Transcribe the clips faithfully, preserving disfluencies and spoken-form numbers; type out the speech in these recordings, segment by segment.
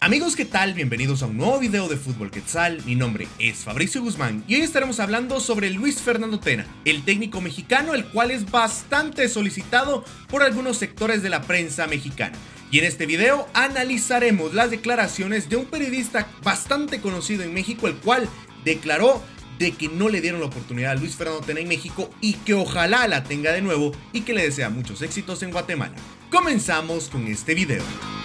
Amigos, ¿qué tal? Bienvenidos a un nuevo video de Fútbol Quetzal. Mi nombre es Fabricio Guzmán y hoy estaremos hablando sobre Luis Fernando Tena, el técnico mexicano, el cual es bastante solicitado por algunos sectores de la prensa mexicana. Y en este video analizaremos las declaraciones de un periodista bastante conocido en México, el cual declaró de que no le dieron la oportunidad a Luis Fernando Tena en México y que ojalá la tenga de nuevo y que le desea muchos éxitos en Guatemala. Comenzamos con este video.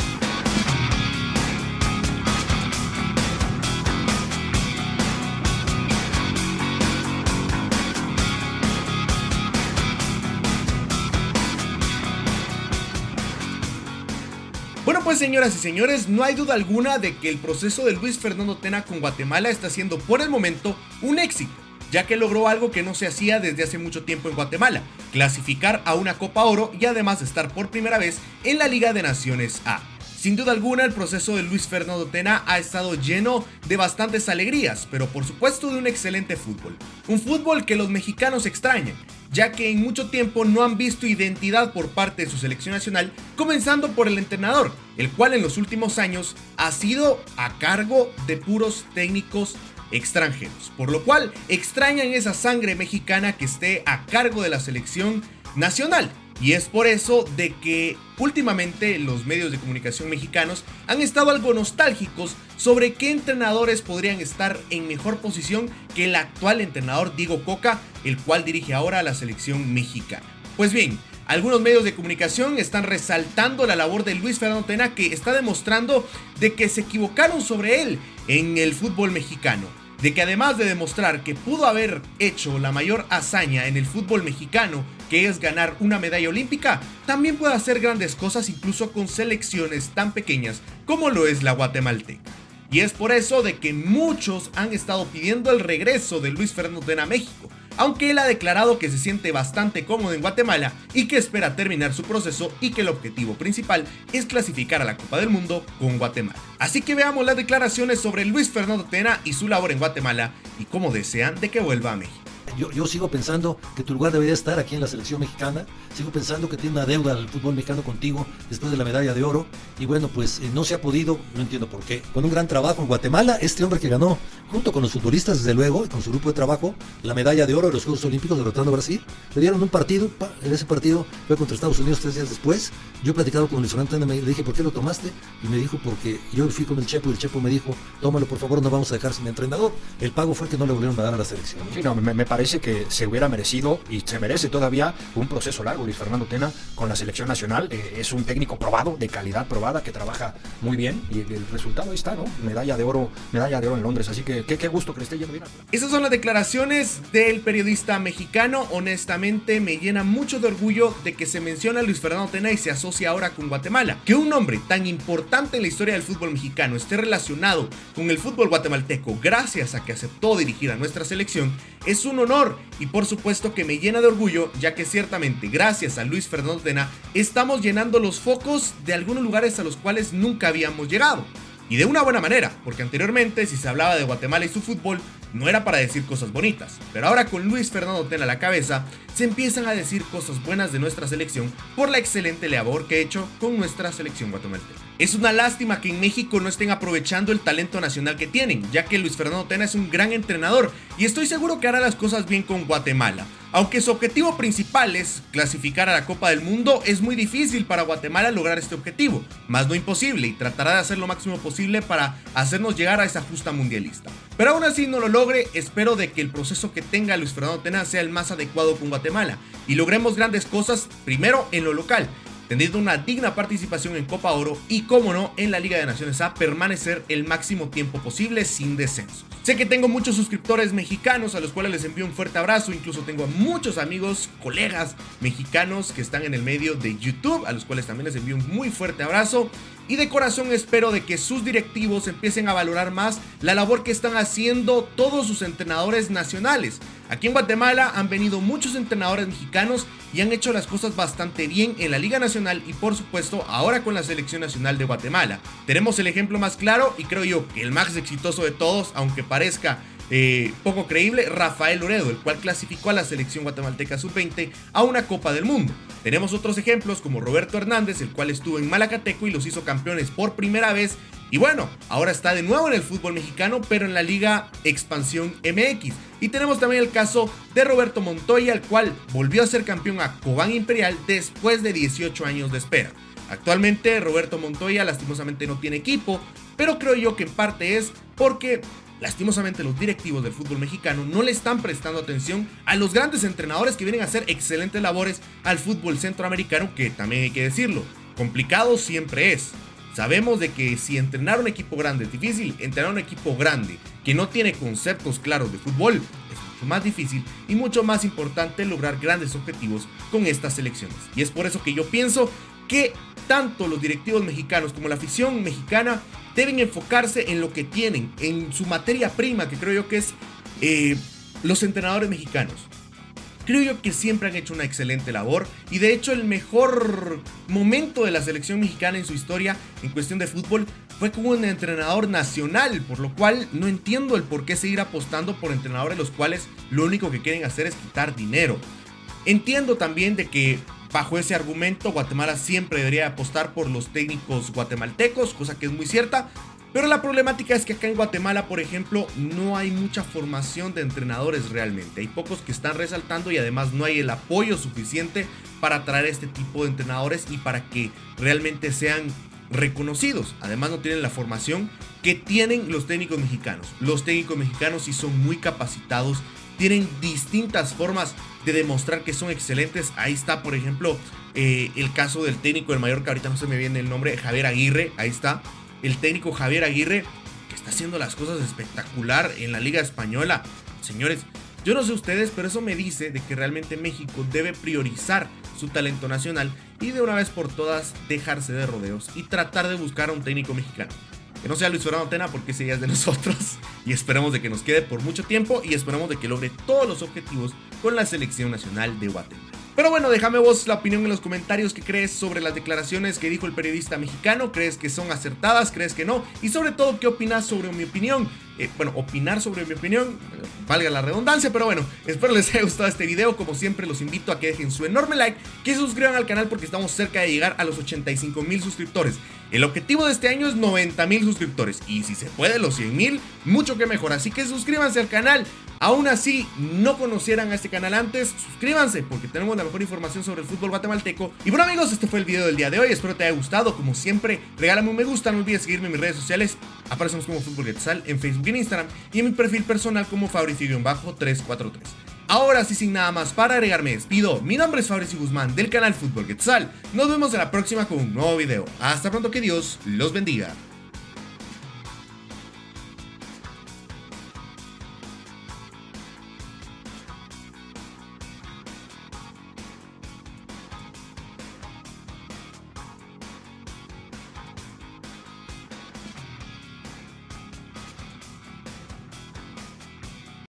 Bueno, pues señoras y señores, no hay duda alguna de que el proceso de Luis Fernando Tena con Guatemala está siendo por el momento un éxito, ya que logró algo que no se hacía desde hace mucho tiempo en Guatemala: clasificar a una Copa Oro y además estar por primera vez en la Liga de Naciones A. Sin duda alguna, el proceso de Luis Fernando Tena ha estado lleno de bastantes alegrías, pero por supuesto de un excelente fútbol. Un fútbol que los mexicanos extrañan, ya que en mucho tiempo no han visto identidad por parte de su selección nacional, comenzando por el entrenador, el cual en los últimos años ha sido a cargo de puros técnicos extranjeros, por lo cual extrañan esa sangre mexicana que esté a cargo de la selección nacional. Y es por eso de que últimamente los medios de comunicación mexicanos han estado algo nostálgicos sobre qué entrenadores podrían estar en mejor posición que el actual entrenador Diego Cocca, el cual dirige ahora a la selección mexicana. Pues bien, algunos medios de comunicación están resaltando la labor de Luis Fernando Tena, que está demostrando de que se equivocaron sobre él en el fútbol mexicano, de que además de demostrar que pudo haber hecho la mayor hazaña en el fútbol mexicano, que es ganar una medalla olímpica, también puede hacer grandes cosas incluso con selecciones tan pequeñas como lo es la guatemalteca. Y es por eso de que muchos han estado pidiendo el regreso de Luis Fernando Tena a México, aunque él ha declarado que se siente bastante cómodo en Guatemala y que espera terminar su proceso y que el objetivo principal es clasificar a la Copa del Mundo con Guatemala. Así que veamos las declaraciones sobre Luis Fernando Tena y su labor en Guatemala y cómo desean de que vuelva a México. Yo, yo sigo pensando que tu lugar debería estar aquí en la selección mexicana. Sigo pensando que tiene una deuda al fútbol mexicano contigo después de la medalla de oro. Y bueno, pues eh, no se ha podido, no entiendo por qué. Con un gran trabajo en Guatemala, este hombre que ganó, junto con los futbolistas desde luego, y con su grupo de trabajo, la medalla de oro de los Juegos Olímpicos derrotando a Brasil. Le dieron un partido, pa, en ese partido fue contra Estados Unidos tres días después. Yo he platicado con Luis Fernando Tena, me le dije, ¿por qué lo tomaste? Y me dijo, porque yo fui con el Chepo y el Chepo me dijo, tómalo por favor, no vamos a dejar sin entrenador. El pago fue que no le volvieron a dar a la selección. Sí, no, me, me parece que se hubiera merecido y se merece todavía un proceso largo Luis Fernando Tena con la selección nacional. Eh, es un técnico probado, de calidad probada, que trabaja muy bien y el, el resultado ahí está, ¿no? Medalla de oro, medalla de oro en Londres, así que qué, qué gusto que le esté yendo bien. Esas son las declaraciones del periodista mexicano. Honestamente me llena mucho de orgullo de que se menciona a Luis Fernando Tena y se asocia ahora con Guatemala. Que un nombre tan importante en la historia del fútbol mexicano esté relacionado con el fútbol guatemalteco gracias a que aceptó dirigir a nuestra selección es un honor, y por supuesto que me llena de orgullo, ya que ciertamente gracias a Luis Fernando Tena estamos llenando los focos de algunos lugares a los cuales nunca habíamos llegado. Y de una buena manera, porque anteriormente si se hablaba de Guatemala y su fútbol no era para decir cosas bonitas, pero ahora con Luis Fernando Tena a la cabeza se empiezan a decir cosas buenas de nuestra selección por la excelente labor que ha hecho con nuestra selección guatemalteca. Es una lástima que en México no estén aprovechando el talento nacional que tienen, ya que Luis Fernando Tena es un gran entrenador y estoy seguro que hará las cosas bien con Guatemala. Aunque su objetivo principal es clasificar a la Copa del Mundo, es muy difícil para Guatemala lograr este objetivo, más no imposible, y tratará de hacer lo máximo posible para hacernos llegar a esa justa mundialista. Pero aún así no lo logre, espero de que el proceso que tenga Luis Fernando Tena sea el más adecuado con Guatemala y logremos grandes cosas, primero en lo local, teniendo una digna participación en Copa Oro y, como no, en la Liga de Naciones A, permanecer el máximo tiempo posible sin descenso. Sé que tengo muchos suscriptores mexicanos a los cuales les envío un fuerte abrazo, incluso tengo a muchos amigos, colegas mexicanos que están en el medio de YouTube, a los cuales también les envío un muy fuerte abrazo. Y de corazón espero de que sus directivos empiecen a valorar más la labor que están haciendo todos sus entrenadores nacionales. Aquí en Guatemala han venido muchos entrenadores mexicanos y han hecho las cosas bastante bien en la Liga Nacional y por supuesto ahora con la Selección Nacional de Guatemala. Tenemos el ejemplo más claro y creo yo que el más exitoso de todos, aunque parezca eh, poco creíble, Rafael Loredo, el cual clasificó a la selección guatemalteca sub veinte a una Copa del Mundo. Tenemos otros ejemplos como Roberto Hernández, el cual estuvo en Malacateco y los hizo campeones por primera vez Y bueno, ahora está de nuevo en el fútbol mexicano, pero en la Liga Expansión M X. Y tenemos también el caso de Roberto Montoya, el cual volvió a ser campeón a Cobán Imperial después de dieciocho años de espera. Actualmente Roberto Montoya lastimosamente no tiene equipo, pero creo yo que en parte es porque lastimosamente los directivos del fútbol mexicano no le están prestando atención a los grandes entrenadores que vienen a hacer excelentes labores al fútbol centroamericano, que también hay que decirlo, complicado siempre es. Sabemos de que si entrenar un equipo grande es difícil, entrenar un equipo grande que no tiene conceptos claros de fútbol es mucho más difícil y mucho más importante lograr grandes objetivos con estas selecciones. Y es por eso que yo pienso que tanto los directivos mexicanos como la afición mexicana deben enfocarse en lo que tienen, en su materia prima, que creo yo que es eh, los entrenadores mexicanos. Creo yo que siempre han hecho una excelente labor y de hecho el mejor momento de la selección mexicana en su historia en cuestión de fútbol fue como un entrenador nacional, por lo cual no entiendo el por qué seguir apostando por entrenadores los cuales lo único que quieren hacer es quitar dinero. Entiendo también de que bajo ese argumento Guatemala siempre debería apostar por los técnicos guatemaltecos, cosa que es muy cierta. Pero la problemática es que acá en Guatemala, por ejemplo, no hay mucha formación de entrenadores realmente. Hay pocos que están resaltando y además no hay el apoyo suficiente para traer este tipo de entrenadores y para que realmente sean reconocidos. Además no tienen la formación que tienen los técnicos mexicanos. Los técnicos mexicanos sí son muy capacitados, tienen distintas formas de demostrar que son excelentes. Ahí está, por ejemplo, eh, el caso del técnico del Mallorca, ahorita no se me viene el nombre, Javier Aguirre, ahí está. El técnico Javier Aguirre, que está haciendo las cosas espectacular en la Liga Española. Señores, yo no sé ustedes, pero eso me dice de que realmente México debe priorizar su talento nacional y de una vez por todas dejarse de rodeos y tratar de buscar a un técnico mexicano. Que no sea Luis Fernando Tena, porque ese ya es de nosotros y esperamos de que nos quede por mucho tiempo y esperamos de que logre todos los objetivos con la selección nacional de Guatemala. Pero bueno, déjame vos la opinión en los comentarios. ¿Qué crees sobre las declaraciones que dijo el periodista mexicano? ¿Crees que son acertadas? ¿Crees que no? Y sobre todo, ¿qué opinas sobre mi opinión? Eh, bueno, opinar sobre mi opinión, valga la redundancia, pero bueno, espero les haya gustado este video. Como siempre, los invito a que dejen su enorme like, que se suscriban al canal porque estamos cerca de llegar a los ochenta y cinco mil suscriptores. El objetivo de este año es noventa mil suscriptores y si se puede los cien mil, mucho que mejor. Así que suscríbanse al canal. Aún así, no conocieran a este canal antes, suscríbanse porque tenemos la mejor información sobre el fútbol guatemalteco. Y bueno amigos, este fue el video del día de hoy, espero te haya gustado. Como siempre, regálame un me gusta, no olvides seguirme en mis redes sociales. Aparecemos como Fútbol Quetzal en Facebook y en Instagram y en mi perfil personal como Fabricio tres cuatro tres. Ahora sí, sin nada más para agregar, me despido. Mi nombre es Fabricio Guzmán del canal Fútbol Quetzal. Nos vemos en la próxima con un nuevo video. Hasta pronto, que Dios los bendiga.